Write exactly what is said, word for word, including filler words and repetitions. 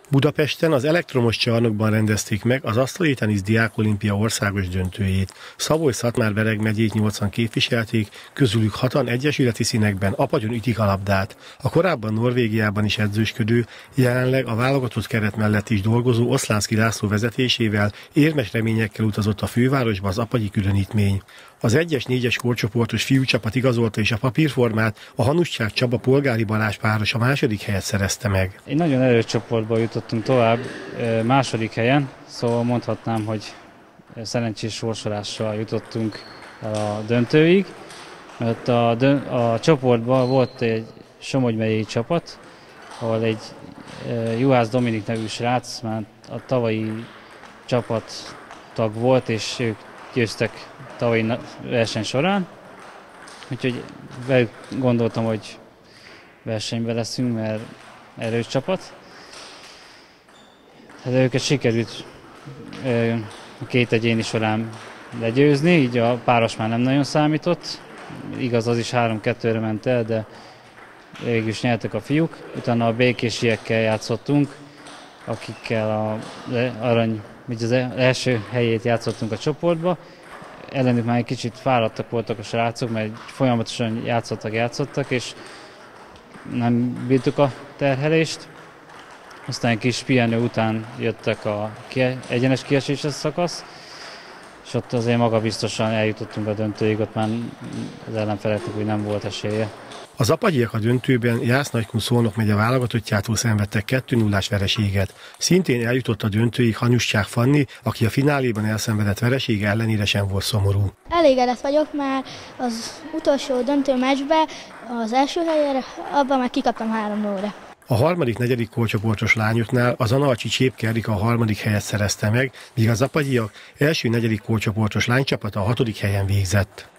Budapesten az elektromos csarnokban rendezték meg az asztali tenisz diákolimpia országos döntőjét. Szabolcs-Szatmár-Bereg megyét nyolcan képviselték, közülük hatan egyesületi színekben apagyon ütik a labdát. A korábban Norvégiában is edzősködő, jelenleg a válogatott keret mellett is dolgozó Oszlánszky László vezetésével érmes reményekkel utazott a fővárosba az apagyi különítmény. Az egyes négyes korcsoportos fiúcsapat igazolta és a papírformát, a Hanussák Csaba Polgári Balázs páros a második helyet szerezte meg. Egy nagyon erős csoportból jutottunk tovább második helyen, szóval mondhatnám, hogy szerencsés sorsolással jutottunk el a döntőig, mert a, dö- a csoportban volt egy Somogy megyei csapat, ahol egy Juhász Dominik nevű srác már a tavalyi csapattag volt, és ők győztek tavalyi verseny során, úgyhogy gondoltam, hogy versenyben leszünk, mert erős csapat. Hát őket sikerült a két egyéni során legyőzni, így a páros már nem nagyon számított. Igaz, az is három-kettőre ment el, de végül is nyertek a fiúk. Utána a békésiekkel játszottunk, akikkel a arany, az első helyét játszottunk a csoportba. Ellenük már egy kicsit fáradtak voltak a srácok, mert folyamatosan játszottak, játszottak, és nem bírtuk a terhelést. Aztán egy kis pihenő után jöttek a egyenes kieséses szakasz, és ott azért magabiztosan eljutottunk a döntőig, ott már az ellenfeleknek úgy nem volt esélye. Az apagyiak a döntőben Jász-Nagykun Szolnok megye válogatottjától szenvedtek kettő nullás vereséget. Szintén eljutott a döntőig Hanussák Fanni, aki a fináléban elszenvedett veresége ellenére sem volt szomorú. Elégedett vagyok, már az utolsó döntő meccsben az első helyre, abban már kikaptam három nullra. A harmadik, negyedik korcsoportos lányoknál az Analcsi Csépke Erika a harmadik helyet szerezte meg, míg az apagyiak első, negyedik korcsoportos lánycsapata a hatodik helyen végzett.